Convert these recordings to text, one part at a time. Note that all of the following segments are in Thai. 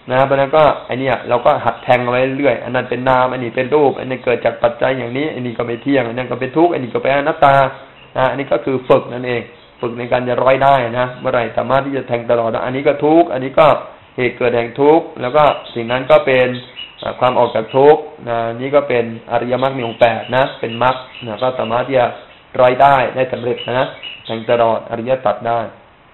นะเพราะนั้นก็ไอเนี้ยเราก็หัดแทงเอาไว้เรื่อยอันนั้นเป็นนามอันนี้เป็นรูปอันนี้เกิดจากปัจจัยอย่างนี้อันนี้ก็ไม่เที่ยงอันนั้นก็เป็นทุกข์อันนี้ก็เป็นอนัตตาอันนี้ก็คือฝึกนั่นเองฝึกในการจะร้อยได้นะเมื่อไหร่สามารถที่จะแทงตลอดอันนี้ก็ทุกข์อันนี้ก็เหตุเกิดแห่งทุกข์แล้วก็สิ่งนั้นก็เป็นความออกจากทุกข์นี่ก็เป็นอริยมรรคมีองค์8นะเป็นมรรคก็สามารถที่จะร้อยได้สำเร็จนะแทงตลอดอริยสัจได้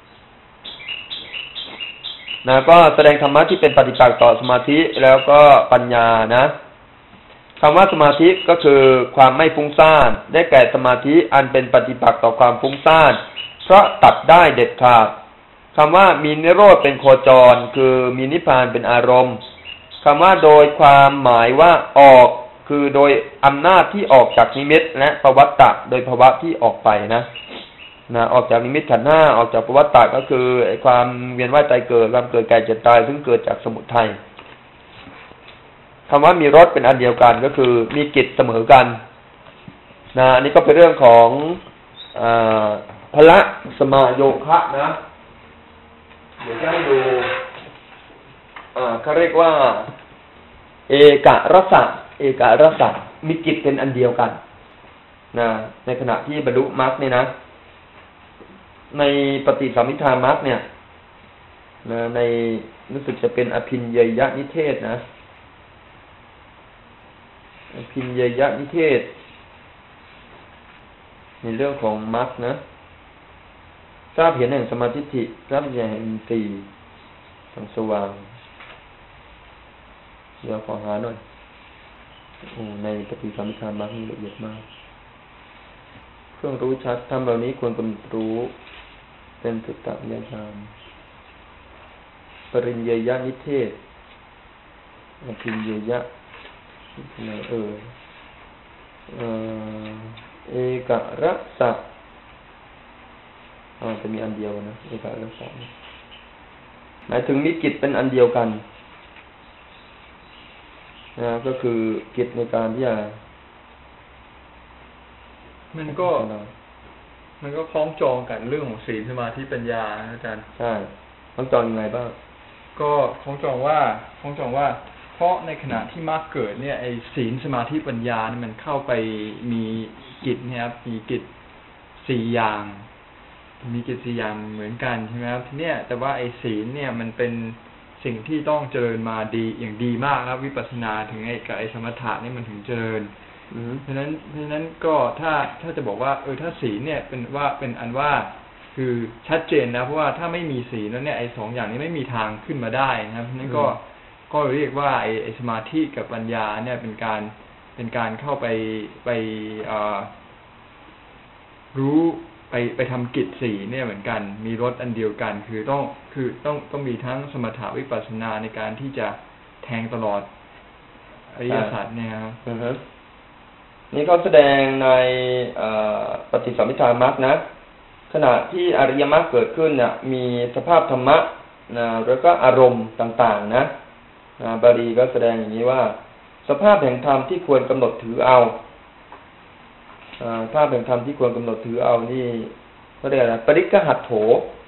ก็แสดงธรรมะที่เป็นปฏิปักษ์ต่อสมาธิแล้วก็ปัญญานะคำว่าสมาธิก็คือความไม่ฟุ้งซ่านได้แก่สมาธิอันเป็นปฏิปักษ์ต่อความฟุ้งซ่านเพราะตัดได้เด็ดขาดคำว่ามีนิโรธเป็นโคจรคือมีนิพพานเป็นอารมณ์คำว่าโดยความหมายว่าออกคือโดยอำนาจที่ออกจากนิมิตและภวัตตะโดยภาวะที่ออกไปนะออกจากนิมิตขันธ์5ออกจากภวัตตะก็คือความเวียนว่ายตายเกิดความเกิดแก่เจ็บตายซึ่งเกิดจากสมุทัยคำว่ามีรสเป็นอันเดียวกันก็คือมีกิจเสมอกันอันนี้ก็เป็นเรื่องของพละสมาโยคะนะเดี๋ยวจะให้ดูเขาเรียกว่าเอกรสมีกิจเป็นอันเดียวกันในขณะที่บรรลุมรรคเนี่ยนะในปฏิสัมภิทามรรคเนี่ยในรู้สึกจะเป็นอภินญยนิเทศนะอภินญยนิเทศในเรื่องของมรรคนะทราบเห็นแห่งสมาธิิทราบเห็นแห่งอินทรีย์ทางสว่างเดี๋ยวขอหาหน่อยในปฏิสัมภิทามรรคนี่ละเอียดมากเครื่องรู้ชัดทำเหล่านี้ควรกำหนดรู้เป็นสุตตญาณปริญญยนิเทศอภินญยเอกรสะจะมีอันเดียวนะเอกรสะหมายถึงมีกิจเป็นอันเดียวกันก็คือกิจในการที่จะมันก็คล้องจองกันเรื่องของศีลสมาธิปัญญาอาจารย์ใช่คล้องจองยังไงบ้างก็คล้องจองว่าเพราะในขณะที่มรรคเกิดเนี่ยไอ้ศีลสมาธิปัญญาเนี่ยมันเข้าไปมีกิจเนี่ยครับมีกิจ4อย่างมีกิจ4อย่างเหมือนกันใช่ไหมครับทีเนี้ยแต่ว่าไอ้ศีลเนี่ยมันเป็นสิ่งที่ต้องเจริญมาดีอย่างดีมากครับวิปัสสนาถึงไอ้สมถะนี่มันถึงเจริญเพราะฉะนั้นก็ถ้าจะบอกว่าถ้าศีลเนี่ยเป็นอันว่าคือชัดเจนนะเพราะว่าถ้าไม่มีศีลแล้วเนี่ยไอ้2อย่างนี้ไม่มีทางขึ้นมาได้นะครับเพราะฉะนั้นก็เรียกว่าไอ้สมาธิกับปัญญาเนี่ยเป็นการเข้าไปรู้ไปทำกิจ4เนี่ยเหมือนกันมีรสอันเดียวกันคือต้องมีทั้งสมถะวิปัสสนาในการที่จะแทงตลอดอริยสัจเนี่ยครับนี่เขาแสดงในปฏิสัมภิทามรรคนะขณะที่อริยมรรคเกิดขึ้นเนี่ยมีสภาพธรรมะแล้วก็อารมณ์ต่างๆนะบาลีก็แสดงอย่างนี้ว่าสภาพแห่งธรรมที่ควรกำหนดถือเอาภาพแห่งธรรมที่ควรกำหนดถือเอานี่เขาเรียกอะไรปริกหัตโถ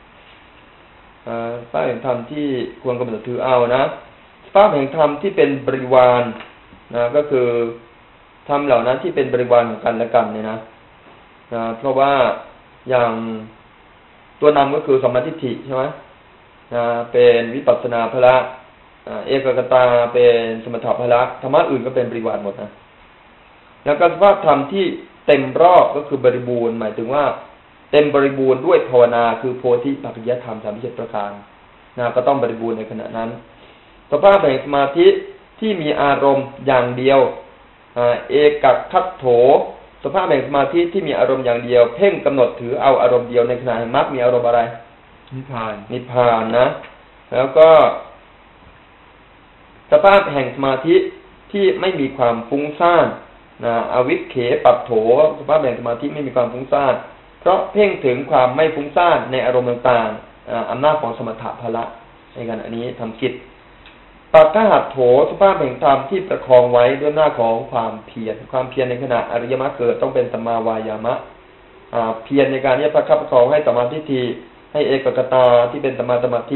ภาพแห่งธรรมที่ควรกำหนดถือเอานะภาพแห่งธรรมที่เป็นบริวารก็คือธรรมเหล่านั้นที่เป็นบริวารของกันและกันเนี่ยนะเพราะว่าอย่างตัวนำก็คือสัมมาทิฏฐิใช่ไหมเป็นวิปัสสนาภละเอกกตาเป็นสมถะภละธรรมะอื่นก็เป็นบริวารหมดนะแล้วก็สภาพธรรมที่เต็มรอบก็คือบริบูรณ์หมายถึงว่าเต็มบริบูรณ์ด้วยภาวนาคือโพธิปัจจยธรรม37ประการก็ต้องบริบูรณ์ในขณะนั้นสภาพแห่งสมาธิที่มีอารมณ์อย่างเดียวเอกคัตโถสภาพแห่งสมาธิที่มีอารมณ์อย่างเดียวเพ่งกำหนดถือเอาอารมณ์เดียวในขณะแห่งมรรคมีอารมณ์อะไรนิพพานนะแล้วก็สภาพแห่งสมาธิที่ไม่มีความฟุ้งซ่านอวิคเขปัปโถสภาพแห่งสมาธิไม่มีความฟุ้งซ่านเพราะเพ่งถึงความไม่ฟุ้งซ่านในอารมณ์ต่างๆอำนาจของสมถะภละในขณะนี้ทำกิจปัตตหัตโถสภาพแห่งธรรมที่ประคองไว้ด้วยหน้าของความเพียรในขณะอริยมรรคเกิดต้องเป็นสัมมาวายามะเพียรในการที่จะประคับประคองให้สัมมาทิฏฐิให้เอกกตาที่เป็นสัมมาสมาธิ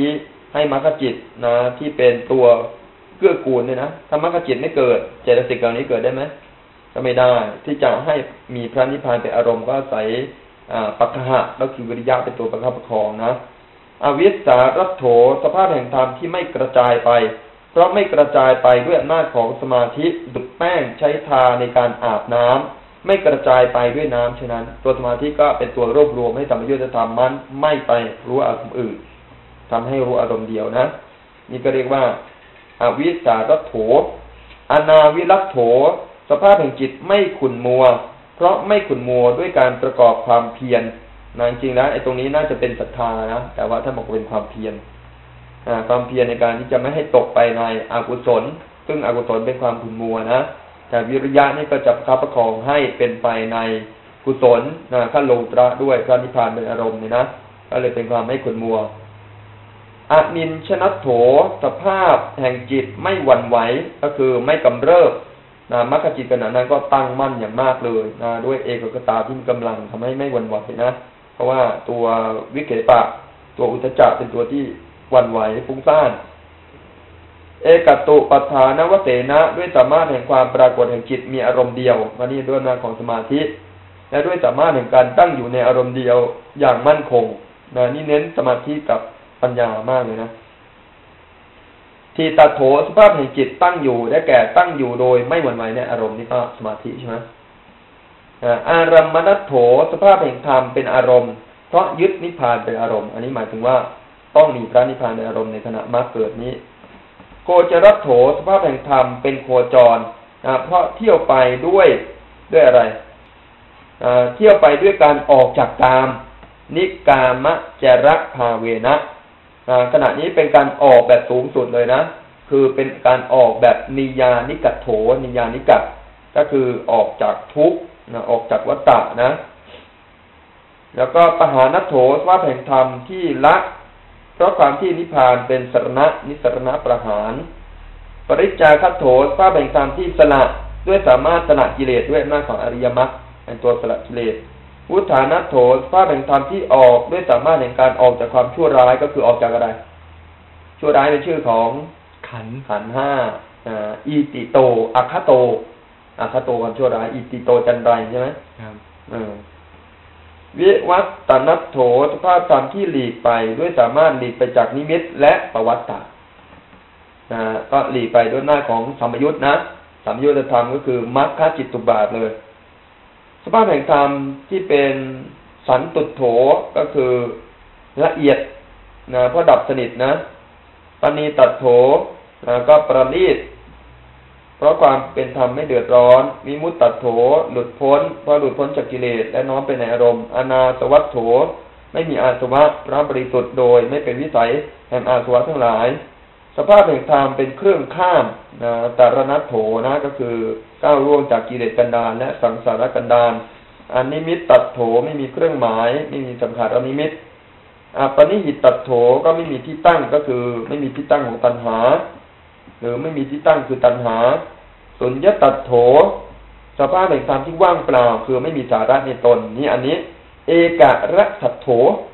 ให้มรรคจิตนะที่เป็นตัวเกื้อกูลเนี่ยนะถ้ามรรคจิตไม่เกิดเจตสิกเหล่านี้เกิดได้ไหมก็ไม่ได้ที่จะให้มีพระนิพพานเป็นอารมณ์ก็อาศัยปัจหะก็คือวิริยะเป็นตัวประคับประคองนะอวิสสารัตโถสภาพแห่งธรรมที่ไม่กระจายไปเพราะไม่กระจายไปด้วยอำนาจของสมาธิดุจแป้งใช้ทาในการอาบน้ำไม่กระจายไปด้วยน้ำฉะนั้นตัวสมาธิก็เป็นตัวรวบรวมให้ธรรมยุทธธรรมมันไม่ไปรู้อารมณ์อื่นทำให้รู้อารมณ์เดียวนะนี่ก็เรียกว่าอวิสสารัตโถอนาวิรัตโถสภาพแห่งจิตไม่ขุ่นมัวเพราะไม่ขุ่นมัวด้วยการประกอบความเพียรจริงๆแล้วไอ้ตรงนี้น่าจะเป็นศรัทธานะแต่ว่าท่านบอกเป็นความเพียรความเพียรในการที่จะไม่ให้ตกไปในอกุศลซึ่งอกุศลเป็นความขุ่นมัวนะแต่วิริยะนี่ก็จะประคองให้เป็นไปในกุศลขั้นโลตระด้วยพระนิพพานเป็นอารมณ์เนี่ยนะก็เลยเป็นความไม่ขุ่นมัวอนินชนัตโถสภาพแห่งจิตไม่หวั่นไหวก็คือไม่กำเริบมรรคจิตขณะนั้นก็ตั้งมั่นอย่างมากเลยด้วยเอกกตาที่มีกำลังทำให้ไม่หวั่นไหวนะเพราะว่าตัววิเกปะตัวอุทธัจจะเป็นตัวที่หวั่นไหวฟุ้งซ่านเอกตุปัฏฐานวเสนะด้วยสามารถแห่งความปรากฏแห่งจิตมีอารมณ์เดียวมานี่ด้วยอำนาจของสมาธิและด้วยสามารถแห่งการตั้งอยู่ในอารมณ์เดียวอย่างมั่นคงนี่เน้นสมาธิกับปัญญามากเลยนะทีตโถสภาพแห่งจิตตั้งอยู่ได้แก่ตั้งอยู่โดยไม่หวั่นไหวในอารมณ์นี่ก็สมาธิใช่ไหมอารัมมณัตโถสภาพแห่งธรรมเป็นอารมณ์เพราะยึดนิพพานเป็นอารมณ์อันนี้หมายถึงว่าต้องมีพระนิพพานในอารมณ์ในขณะมรรคเกิดนี้โคจรัตโถสภาพแห่งธรรมเป็นโคจรเพราะเที่ยวไปด้วยอะไรเที่ยวไปด้วยการออกจากกามนิกามะจรภาเวนะขณะนี้เป็นการออกแบบสูงสุดเลยนะคือเป็นการออกแบบนิยานิกัตโถนิยานิกัตก็คือออกจากทุกข์ออกจากวัฏฏะนะแล้วก็ปหานัตโถสภาพแห่งธรรมที่ละเพราะความที่นิพพานเป็นสรณะนิสรณะประหารปริจจาคัตโถสภาพแห่งธรรมที่สละด้วยสามารถสละกิเลสด้วยอำนาจของอริยมรรคเป็นตัวสละกิเลสวุฒานัตโถสภาพแห่งธรรมที่ออกด้วยสามารถแห่งการออกจากความชั่วร้ายก็คือออกจากอะไรชั่วร้ายเป็นชื่อของขันธ์ห้าอีติโตอัคคโตความชั่วร้ายอิติโตจันไรใช่ไหมครับวิวัตตนัตโถสภาพธรรมที่หลีกไปด้วยสามารถหลีกไปจากนิมิตและปวัตตะก็หลีกไปด้วยหน้าของสัมยุตนะสัมยุตธรรมก็คือมรรคจิตตุบาทเลยสภาพแห่งธรรมที่เป็นสันตุโถก็คือละเอียดเพราะดับสนิทนะปณีตัดโถก็ประณีตเพราะความเป็นธรรมไม่เดือดร้อนวิมุตตัดโถหลุดพ้นเพราะหลุดพ้นจากกิเลสและน้อมไปในอารมณ์อนาสวัตโถไม่มีอาสวะพระบริสุทธิ์โดยไม่เป็นวิสัยแห่งอาสวะทั้งหลายสภาพแห่งธรรมเป็นเครื่องข้ามตารณัตโถนะก็คือก้าวล่วงจากกิเลสกันดารและสังสารกันดารอนิมิตตัดโถไม่มีเครื่องหมายไม่มีสังขารนิมิตปณิหิตตัดโถก็ไม่มีที่ตั้งก็คือไม่มีที่ตั้งของตัณหาหรือไม่มีที่ตั้งคือตัณหาสุญญตัดโถสภาพแห่งธรรมที่ว่างเปล่าคือไม่มีสาระในตนนี่อันนี้เอกรสัตโถ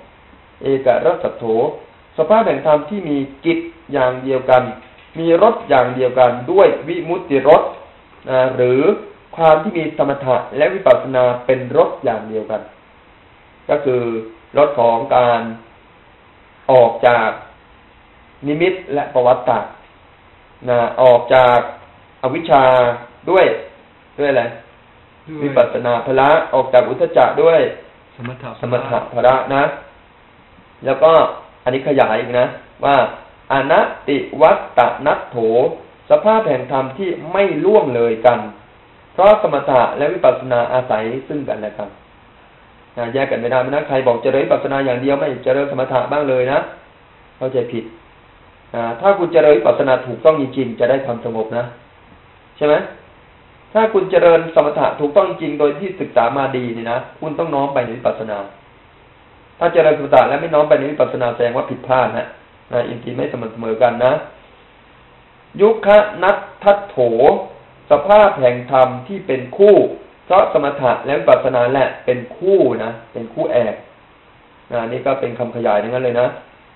สภาพแห่งธรรมที่มีกิจอย่างเดียวกันมีรสอย่างเดียวกันด้วยวิมุตติรสหรือความที่มีสมถะและวิปัสสนาเป็นรสอย่างเดียวกันก็คือรสของการออกจากนิมิตและปวัตตะออกจากอวิชชาด้วยอะไรวิปัสสนาภละออกจากอุทธัจจะด้วยสมถะภละนะแล้วก็อันนี้ขยายอีกนะว่าอนัตติวัตตนัตโถสภาพแห่งธรรมที่ไม่ล่วงเลยกันเพราะสมถะและวิปัสสนาอาศัยซึ่งกันและกันแยกกันไม่ได้นะใครบอกเจริญวิปัสสนาอย่างเดียวไม่เจริญสมถะบ้างเลยนะเข้าใจผิดถ้าคุณเจริญวิปัสสนาถูกต้องจริงๆจะได้ความสงบนะใช่ไหมถ้าคุณเจริญสมถะถูกต้องจริงโดยที่ศึกษามาดีนี่นะคุณต้องน้อมไปในวิปัสสนาถ้าเจริญสมถะและไม่น้อมไปในวิปัสสนาแสดงว่าผิดพลาดนะอินทรีย์ไม่เสมอกันนะยุคนัตทัตโถสภาพแห่งธรรมที่เป็นคู่เพราะสมถะและวิปัสสนาแหละเป็นคู่นะเป็นคู่แอบนี่ก็เป็นคำขยายทั้งนั้นเลยนะ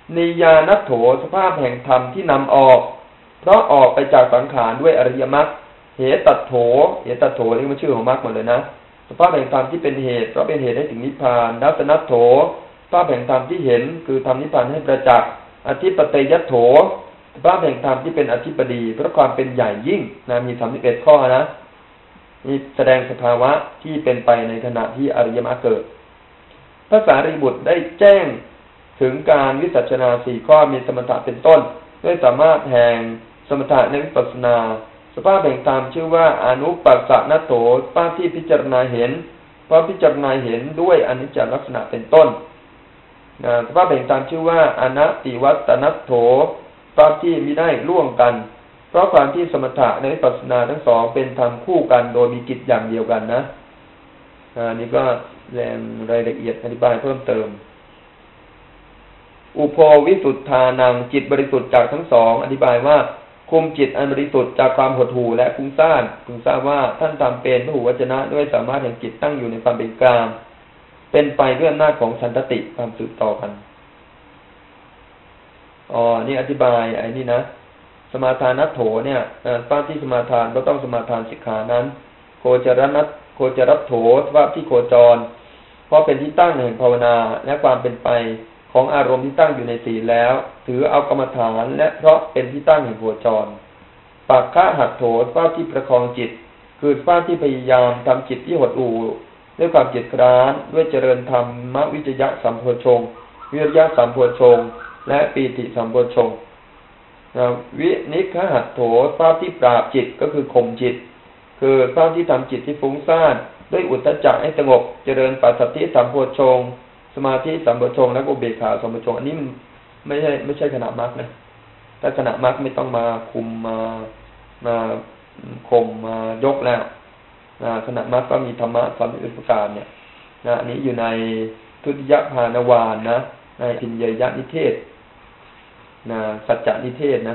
นิยานัตโถสภาพแห่งธรรมที่นำออกเพราะออกไปจากสังขารด้วยอริยมรรคเหตุตัดโถนี่มันชื่อของมรรคหมดเลยนะสภาพแห่งธรรมที่เป็นเหตุเพราะเป็นเหตุให้ถึงนิพพานนัตนัตโถสภาพแห่งธรรมที่เห็นคือทำนิพพานให้ประจักษ์อธิปไตยโถสภาพแห่งธรรมที่เป็นอธิปดีเพราะความเป็นใหญ่ยิ่งนะมี31ข้อนะนี่แสดงสภาวะที่เป็นไปในขณะที่อริยมรรคเกิดพระสารีบุตรได้แจ้งถึงการวิสัชนา4ข้อมีสมถะเป็นต้นด้วยสามารถแห่งสมถะในวิปัสสนาสภาพแห่งธรรมชื่อว่าอนุปัสสนโถสภาพที่พิจารณาเห็นเพราะพิจารณาเห็นด้วยอนิจจลักษณะเป็นต้นสภาพแห่งธรรมชื่อว่าอนัตติวัตนโถสภาพที่มิได้ล่วงกันเพราะความที่สมถะในวิปัสสนาทั้งสองเป็นธรรมคู่กันโดยมีกิจอย่างเดียวกันนะนี่ก็แรงรายละเอียดอธิบายเพิ่มเติมอุโภวิสุทธานังจิตบริสุทธิ์จากทั้งสองอธิบายว่าคุมจิตอันบริสุทธิ์จากความหดหู่และฟุ้งซ่านพึงทราบว่าท่านทำเป็นพหุวจนะด้วยสามารถแห่งจิตตั้งอยู่ในความเป็นกลางเป็นไปด้วยอำนาจของสันตติความสืบต่อกันนี่อธิบายไอ้นี่นะสมาทานัตโถเนี่ยสภาพที่สมาทานก็ต้องสมาทานสิกขานั้นโคจรโถสภาพที่โคจรเพราะเป็นที่ตั้งแห่งภาวนาและความเป็นไปของอารมณ์ที่ตั้งอยู่ในศีลแล้วถือเอากรรมฐานและเพราะเป็นที่ตั้งแห่งโคจรปักขะหัตโถสภาพที่ประคองจิตคือสภาพที่พยายามทำจิตที่หดหู่ด้วยความเกียจคร้านด้วยเจริญธรรมวิจยะสัมโพชฌงค์วิริยะสัมโพชฌงค์และปีติสัมโพชฌงค์วินิคหัตโถสภาพที่ปราบจิตก็คือข่มจิตคือสภาพที่ทำจิตที่ฟุ้งซ่านด้วยอุทธัจจะให้สงบเจริญปัสสัทธิสัมโพชฌงค์สมาธิสัมโพชฌงค์และอุเบกขาสัมโพชฌงค์อันนี้มันไม่ใช่ขณะมรรคนะถ้าขณะมรรคไม่ต้องมาคุมมาข่มมายกแล้วขณะมรรคก็มีธรรมะ31ประการเนี่ยอันนี้อยู่ในทุติยภานวานนะในทินยยนิเทศสัจจนิเทศนะ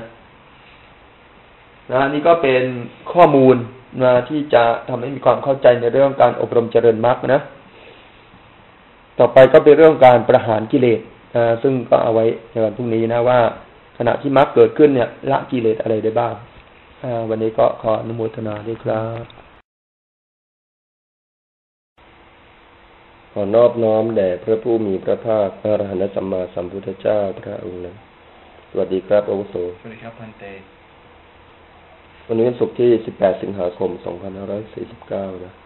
นี่ก็เป็นข้อมูลที่จะทำให้มีความเข้าใจในเรื่องการอบรมเจริญมรรคนะต่อไปก็เป็นเรื่องการประหารกิเลสซึ่งก็เอาไว้ในวันพรุ่งนี้นะว่าขณะที่มรรคเกิดขึ้นเนี่ยละกิเลสอะไรได้บ้างวันนี้ก็ขออนุโมทนาด้วยครับขอนอบน้อมแด่พระผู้มีพระภาคอรหันตสัมมาสัมพุทธเจ้าพระองค์นั้นสวัสดีครับอาวุโสสวัสดีครับพันเตวันนี้วันศุกร์ที่18สิงหาคม2549นะ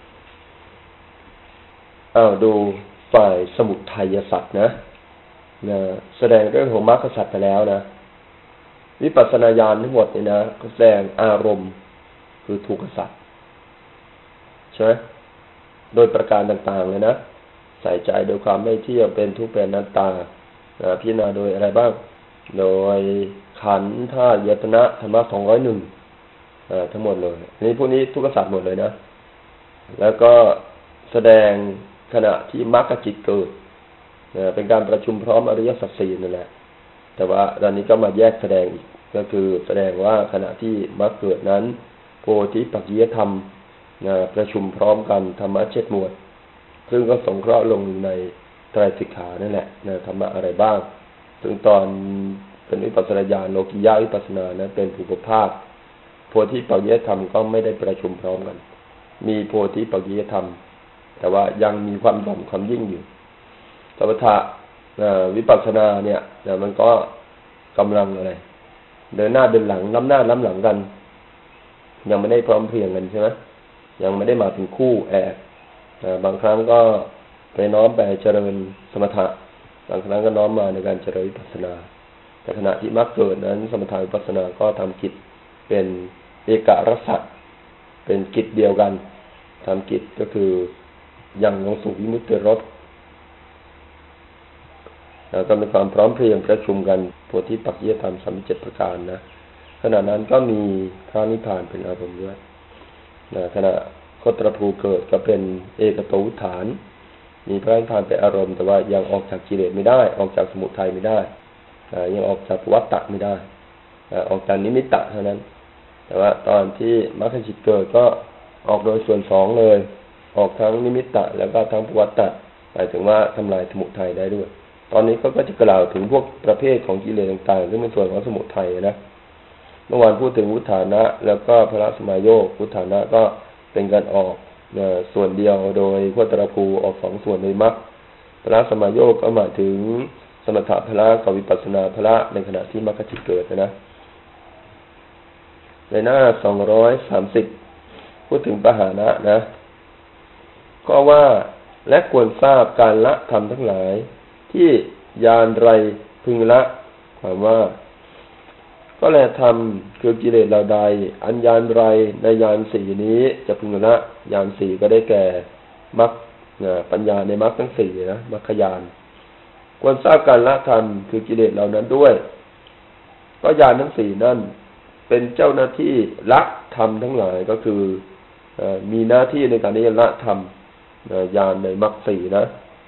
ดูฝ่ายสมุทัยสัตว์นะแสดงเรื่องของมรรคสัตว์ไปแล้วนะวิปัสสนาญาณทั้งหมดเนี่ยนะแสดงอารมณ์คือทุกขสัตว์ใช่ไหมโดยประการต่างๆเลยนะใส่ใจโดยความไม่เที่ยงเป็นทุกข์เป็นอนัตตาพิจารณาโดยอะไรบ้างโดยขันธ์ธาตุยตนะธรรมะ201ทั้งหมดเลยนี่พวกนี้ทุกขสัตว์หมดเลยนะแล้วก็แสดงขณะที่มรรคจิตเกิดเป็นการประชุมพร้อมอริยสัจ4นั่นแหละแต่ว่าตอนนี้ก็มาแยกแสดงอีกก็คือแสดงว่าขณะที่มรรคเกิดนั้นโพธิปัจจยธรรมประชุมพร้อมกันธรรมะ7หมวดซึ่งก็สงเคราะห์ลงในไตรสิกขานั่นแหละธรรมะอะไรบ้างซึ่งตอนเป็นวิปัสสนาญาณโลกิยะวิปัสสนานั้นเป็นภูปภาคโพธิปัจจยธรรมก็ไม่ได้ประชุมพร้อมกันมีโพธิปัจจยธรรมแต่ว่ายังมีความด่อมความยิ่งอยู่สมถะวิปัสสนาเนี่ยมันก็กำลังอะไรเดินหน้าเดินหลังล้ำหน้าล้ำหลังกันยังไม่ได้พร้อมเพรียงกันใช่ไหมยังไม่ได้มาเป็นคู่แอบบางครั้งก็ไปน้อมไปเจริญสมถะบางครั้งก็น้อมมาในการเจริญวิปัสสนาแต่ขณะที่มรรคเกิดนั้นสมถะวิปัสสนาก็ทำกิจเป็นเอกรสัตเป็นกิจเดียวกันทำกิจก็คือยังลงสู่วิมุตติรสแล้วก็มีความพร้อมเพรียงประชุมกันโพธิปัจจยธรรม37ประการนะขณะนั้นก็มีพระนิพพานเป็นอารมณ์ด้วยขณะโคตรภูเกิดก็เป็นเอกโตวุฏฐานมีพระนิพพานเป็นอารมณ์แต่ว่ายังออกจากกิเลสไม่ได้ออกจากสมุทัยไม่ได้ยังออกจากวัฏฏะไม่ได้ออกจากนิมิตตะเท่านั้นแต่ว่าตอนที่มรรคจิตเกิดก็ออกโดยส่วน2เลยออกทั้งนิมิตตะแล้วก็ทั้งวัฏฏะหมายถึงว่าทำลายสมุทัยได้ด้วยตอนนี้เขาก็จะกล่าวถึงพวกประเภทของกิเลสต่างๆซึ่งเป็นส่วนของสมุทัยนะเมื่อวานพูดถึงวุฒานะแล้วก็พละสมายโยควุฒานะก็เป็นการออกส่วนเดียวโดยโคตรภูออก2ส่วนในมรรคพละสมายโยคก็หมายถึงสมถะพละกับวิปัสสนาพละในขณะที่มรรคจิตเกิดนะในหน้า230พูดถึงปหานะนะก็ว่าและควรทราบการละธรรมทั้งหลายที่ญาณไรพึงละความว่าก็แลธรรมคือกิเลสเหล่าใดอันญาณไรในญาณสี่นี้จะพึงละญาณสี่ก็ได้แก่มรรคปัญญาในมรรคทั้งสี่นะมรรคญาณควรทราบการละธรรมคือกิเลสเหล่านั้นด้วยก็ญาณทั้งสี่นั่นเป็นเจ้าหน้าที่ละธรรมทั้งหลายก็คือมีหน้าที่ในการที่จะละธรรมญาณในมรรคสี่นะ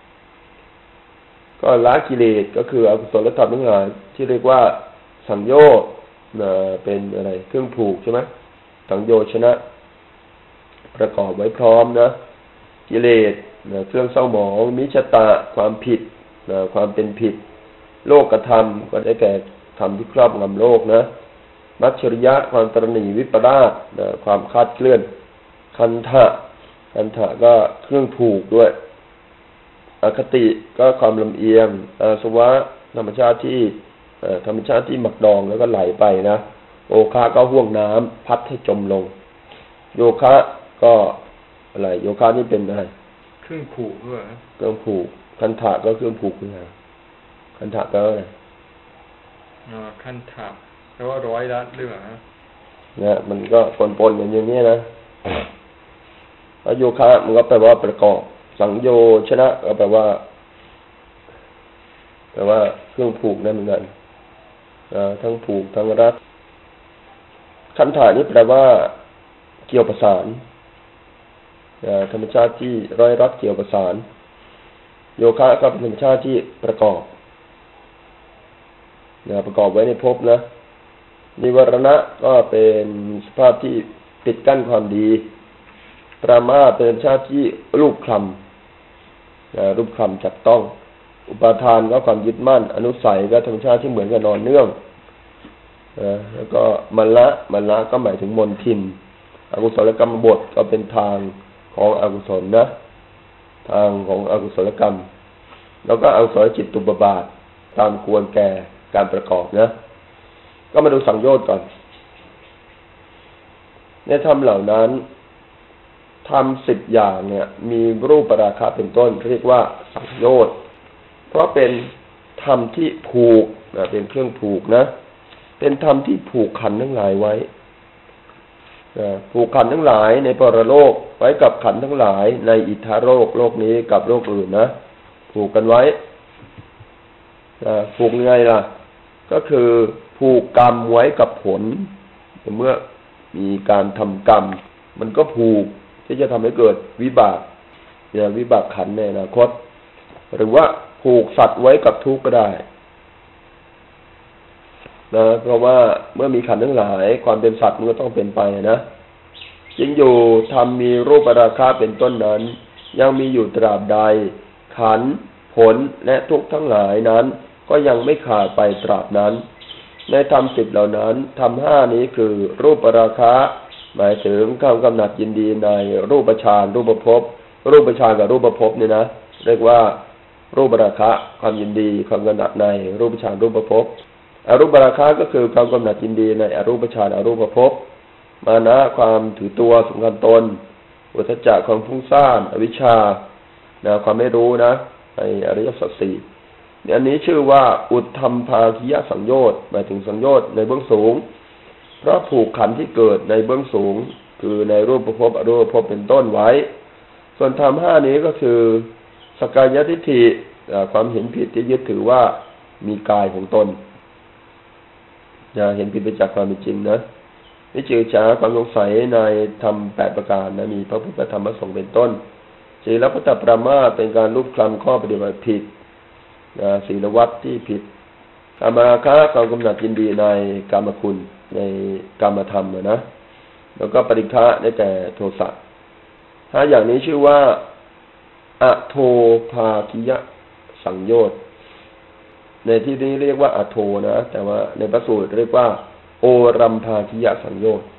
ก็ละกิเลสก็คืออกุศลธรรมทั้งหลายที่เรียกว่าสังโยชน์เป็นอะไรเครื่องผูกใช่ไหมสังโยชนะประกอบไว้พร้อมนะกิเลสเครื่องเศร้าหมองมิจฉาความผิดความเป็นผิดโลกธรรมก็ได้แก่ธรรมที่ครอบงำโลกนะมัจฉริยะความตระหนี่วิปลาสความคลาดเคลื่อนคันทะก็เครื่องผูกด้วยอคติก็ความลำเอียงอาสวะธรรมชาติที่หมักดองแล้วก็ไหลไปนะโอคะก็ห่วงน้ำพัดให้จมลงโยคะก็อะไรโยคะนี่เป็นอะไรเครื่องผูกด้วยเครื่องผูกคันทะก็เครื่องผูกนะคันทะแปลว่าอะไรคันทะแปลว่าร้อยรัดหรือเปล่าเนี่ยมันก็ปนๆอย่างนี้นะแล้วโยคะมันก็แปลว่าประกอบสังโยชนะก็แปลว่าเครื่องผูกนั่นเหมือนกันทั้งผูกทั้งรัดคันถานี้แปลว่าเกี่ยวประสานธรรมชาติที่ร้อยรัดเกี่ยวประสานโยคะก็เป็นธรรมชาติที่ประกอบไว้ในภพนะนิวรณะก็เป็นสภาพที่ปิดกั้นความดีปรามาสเป็นธรรมชาติที่รูปคลำจับต้องอุปาทานก็ความยึดมั่นอนุสัยก็ธรรมชาติที่เหมือนกับนอนเนื่องแล้วก็มัลละก็หมายถึงมนทินอกุศลกรรมบทก็เป็นทางของอกุศลนะทางของอกุศลกรรมแล้วก็อกุศลจิตตุบบาทตามควรแก่การประกอบนะก็มาดูสังโยชน์ก่อนในธรรมเหล่านั้นธรรม10อย่างเนี่ยมีรูปราคะเป็นต้นเรียกว่าสังโยชน์เพราะเป็นธรรมที่ผูกเป็นเครื่องผูกนะเป็นธรรมที่ผูกขันธ์ทั้งหลายไว้ผูกขันธ์ทั้งหลายในปรโลกไว้กับขันธ์ทั้งหลายในอิทธโลกโลกนี้กับโลกอื่นนะผูกกันไว้ผูกยังไงล่ะก็คือผูกกรรมไว้กับผลเมื่อมีการทำกรรมมันก็ผูกที่จะทำให้เกิดวิบากวิบากขันธ์ในอนาคตหรือว่าผูกสัตว์ไว้กับทุกข์ก็ได้นะเพราะว่าเมื่อมีขันธ์ทั้งหลายความเป็นสัตว์มันก็ต้องเป็นไปนะจริงอยู่ทำมีรูปราคะเป็นต้นนั้นยังมีอยู่ตราบใดขันธ์ผลและทุกข์ทั้งหลายนั้นก็ยังไม่ขาดไปตราบนั้นในธรรม10เหล่านั้นธรรม5นี้คือรูปราคะหมายถึงความกำหนัดยินดีในรูปฌานรูปภพรูปฌานกับรูปภพนี่นะเรียกว่ารูปราคะความยินดีความกำหนัดในรูปฌานรูปภพอรูปราคะก็คือความกำหนัดยินดีในอรูปฌานอรูปภพมานะความถือตัวสำคัญตนอุทธัจจะความฟุ้งซ่านอวิชชาความไม่รู้นะในอริยสัจสี่อันนี้ชื่อว่าอุทธัมภาคิยสังโยชน์หมายถึงสังโยชน์ในเบื้องสูงเพราะผูกขันธ์ที่เกิดในเบื้องสูงคือในรูปภพอรูปภพเป็นต้นไว้ส่วนธรรม5นี้ก็คือสักกายทิฏฐิความเห็นผิดที่ยึดถือว่ามีกายของตนเห็นผิดไปจากความเป็นจริงนะวิจิกิจฉาความสงสัยในธรรม8ประการนะมีพระพุทธธรรมพระสงฆ์เป็นต้นศีลพัตตปรามาสเป็นการลุกคลำข้อปฏิบัติผิดศีลวัตรที่ผิดกามราคะความกำหนัดยินดีในกามคุณในกามธรรมนะแล้วก็ปฏิฆะได้แก่โทสะ5อย่างนี้ชื่อว่าอโทภาคิยสังโยชน์ในที่นี้เรียกว่าอโทนะแต่ว่าในพระสูตรเรียกว่าโอรัมภาคิยสังโยชน์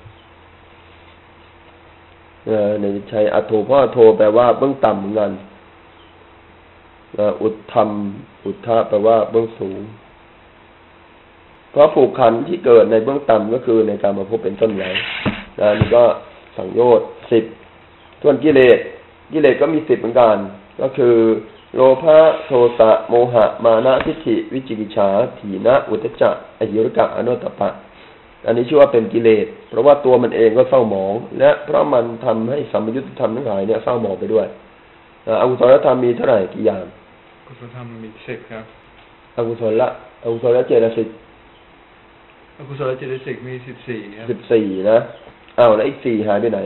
ในใช้อโทเพราะอโทแปลว่าเบื้องต่ำเหมือนกันอุทธัมอุทธะแปลว่าเบื้องสูงเพราะผูกขันที่เกิดในเบื้องต่ำก็คือในการมาพบเป็นต้นไว้นี่ก็สังโยชน์10ส่วนกิเลสก็มี10เหมือนกันก็คือโลภะโทสะโมหะมานะทิฏฐิวิจิกิจฉาถีนะอุทธัจจะอหิริกะอโนตตัปปะอันนี้ชื่อว่าเป็นกิเลสเพราะว่าตัวมันเองก็เศร้าหมองและเพราะมันทำให้สัมยุตธรรมทั้งหลายเนี่ยเศร้าหมองไปด้วยอกุศลธรรมมีเท่าไหร่กี่อย่างอกุศลธรรมมี10ครับอกุศลเจตสิกอกุศลเจตสิกมี14ครับ 14นะแล้วอีก4หายไปไหน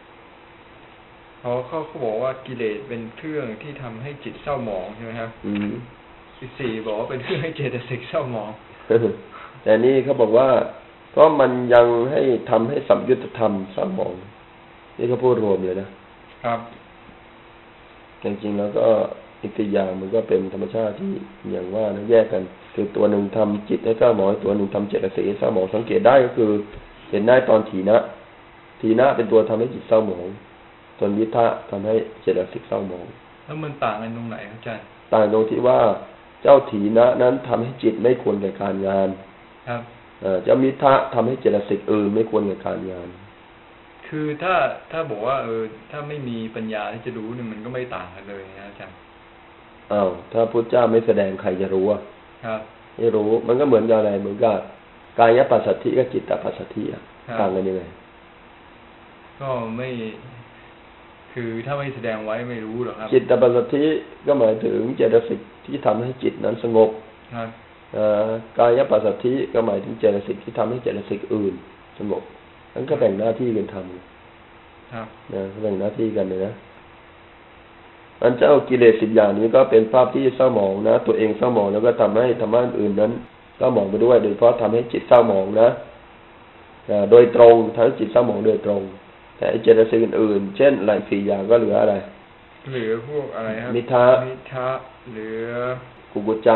เขาบอกว่ากิเลสเป็นเครื่องที่ทำให้จิตเศร้าหมองใช่ไหมครับอีก4บอกว่าเป็นเครื่องให้เจตสิกเศร้าหมองแต่นี่เขาบอกว่าเพราะมันยังให้ทำให้สัมยุตธรรมเศร้าหมองนี่เขาพูดรวมเลยนะครับจริงๆแล้วก็อีกอย่างมันก็เป็นธรรมชาติที่อย่างว่านะแยกกันคือตัวหนึ่งทำจิตให้เศร้าหมองตัวหนึ่งทำเจตสิกให้เศร้าหมองสังเกตได้ก็คือเห็นได้ตอนถีนะเป็นตัวทำให้จิตเศร้าหมองส่วนวิทะทำให้เจตสิกเศร้าหมองแล้วมันต่างกันตรงไหนครับอาจารย์ต่างตรงที่ว่าเจ้าถีนะนั้นทำให้จิตไม่ควรแก่การงานครับเจ้ามิทะทำให้เจตสิกไม่ควรแก่การงานคือถ้าบอกว่าถ้าไม่มีปัญญาที่จะรู้เนี่ยมันก็ไม่ต่างกันเลยนะอาจารย์ถ้าพุทธเจ้าไม่แสดงใครจะรู้ครับไม่รู้มันก็เหมือนกับอะไรเหมือนกับกายปัสสัทธิกับจิตตปัสสัทธิต่างกันยังไงก็ไม่คือถ้าไม่แสดงไว้ไม่รู้หรอกครับจิตตปัสสัทธิก็หมายถึงเจตสิกที่ทำให้จิตนั้นสงบครับกายปัสสัทธิก็หมายถึงเจตสิกที่ทำให้เจตสิกอื่นสงบนั้นก็แบ่งหน้าที่กันทำครับแบ่งหน้าที่กันเลยนะอันเจ้ากิเลส10อย่างนี้ก็เป็นภาพที่เศร้าหมองนะตัวเองเศร้าหมองแล้วก็ทำให้ธรรมะอื่นนั้นเศร้าหมองไปด้วยโดยเฉพาะทำให้จิตเศร้าหมองนะโดยตรงทำให้จิตเศร้าหมองโดยตรงแต่เจตสิกอื่นเช่นหลาย4อย่างก็เหลืออะไรเหลือพวกอะไรครับมิทะเหลือกุกุจจะ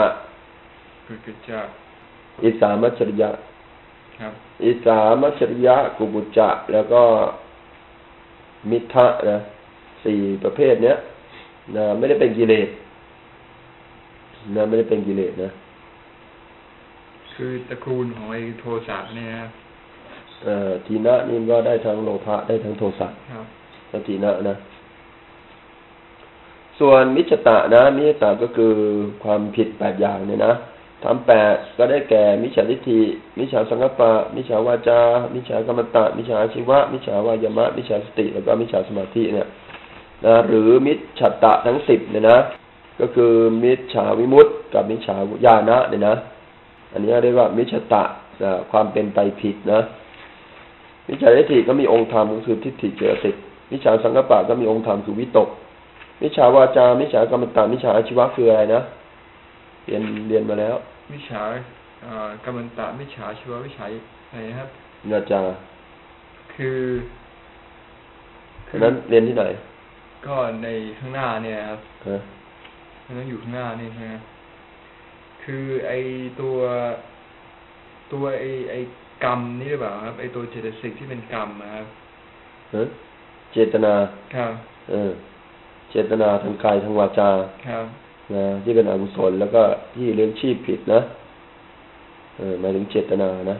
อิสามัจฉริยะครับอิสามัจฉริยะกุกุจจะแล้วก็มิทะนะ4ประเภทเนี้ยไม่ได้เป็นกิเลสไม่ได้เป็นกิเลสนะคือตระกูลของไอ้โทสะเนี่ยทีนะนี่ก็ได้ทั้งโลภะได้ทั้งโทสะแล้วทีนะนะส่วนมิจฉตะนะมิจฉตะก็คือความผิด8อย่างเนี่ยนะทำ8ก็ได้แก่มิจฉาทิฏฐิมิจฉาสังกัปปะมิจฉาวาจามิจฉากรรมตะมิจฉาอาชีวะมิจฉาวายามะมิจฉาสติแล้วก็มิจฉาสมาธิเนี่ยหรือมิจฉตะทั้ง10เนี่ยนะก็คือมิจฉาวิมุตติกับมิจฉาญาณะเนี่ยนะอันนี้เรียกว่ามิจฉตะความเป็นไปผิดนะมิจฉาทิฏฐิก็มีองค์ธรรมก็คือทิฏฐิเจตสิกมิจฉาสังกัปปะก็มีองค์ธรรมคือวิตกมิจฉาวาจามิจฉากรรมตะมิจฉาอาชีวะคืออะไรนะเรียนมาแล้วมิจฉากรรมตะมิจฉาอาชีวะมิจฉาอะไรครับวาจาคือนั้นเรียนที่ไหนก็ในข้างหน้าเนี่ยครับมันอยู่ข้างหน้านี่ใช่ไหมคือไอตัวไอกรรมนี่หรือเปล่าครับไอตัวเจตสิกที่เป็นกรรมนะครับเจตนาครับเจตนาทางกายทางวาจาครับนะที่เป็นอกุศลแล้วก็ที่เลี้ยงชีพผิดนะหมายถึงเจตนานะ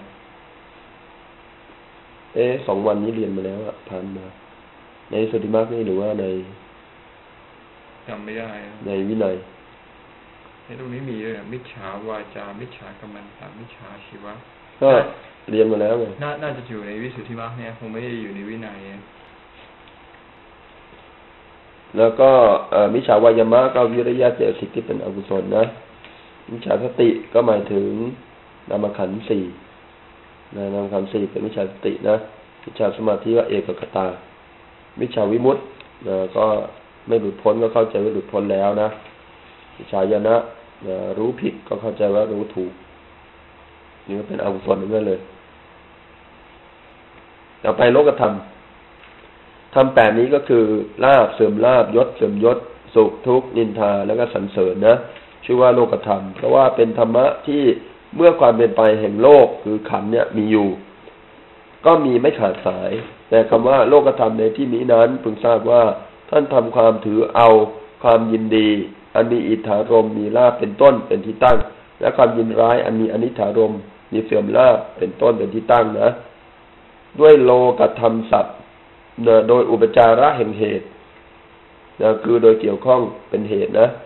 2 วันนี้เรียนมาแล้วผ่านมาในสุทธิมรรคนี่หรือว่าในจำไม่ได้ในวินัยในตรงนี้มีเลยมิจฉาวาจามิจฉากรรมตะมิจฉาชีวะก็เรียนมาแล้วไงน่าจะอยู่ในวิสุทธิมรรคเนี่ยคงไม่ได้อยู่ในวินัยแล้วก็มิจฉาวายามะก็วิริยะเจตสิกที่เป็นอกุศลนะมิจฉาสติก็หมายถึงนามขันธ์4นามขันธ์4เป็นมิจฉาสตินะมิจฉาสมาธิว่าเอกคตามิจฉาวิมุตติก็ไม่หลุดพ้นก็เข้าใจว่าหลุดพ้นแล้วนะมิจฉาญาณะรู้ผิดก็เข้าใจว่ารู้ถูกนี่ก็เป็นอกุศลนั่นเลยต่อไปโลกธรรมทำ8นี้ก็คือลาภเสื่อมลาภยศเสื่อมยศสุขทุกข์นินทาแล้วก็สรรเสริญนะชื่อว่าโลกธรรมเพราะว่าเป็นธรรมะที่เมื่อความเป็นไปแห่งโลกคือขันธ์เนี่ยมีอยู่ก็มีไม่ขาดสายแต่คำว่าโลกธรรมในที่นี้นั้นพึงทราบว่าท่านทำความถือเอาความยินดีอันมีอิทธารมมีลาภเป็นต้นเป็นที่ตั้งและความยินร้ายอันมีอนิถารมมีเสื่อมลาภเป็นต้นเป็นที่ตั้งนะด้วยโลกธรรมสัตว์โดยอุปจาระแห่งเหตุคือโดยเกี่ยวข้องเป็นเหตุนะ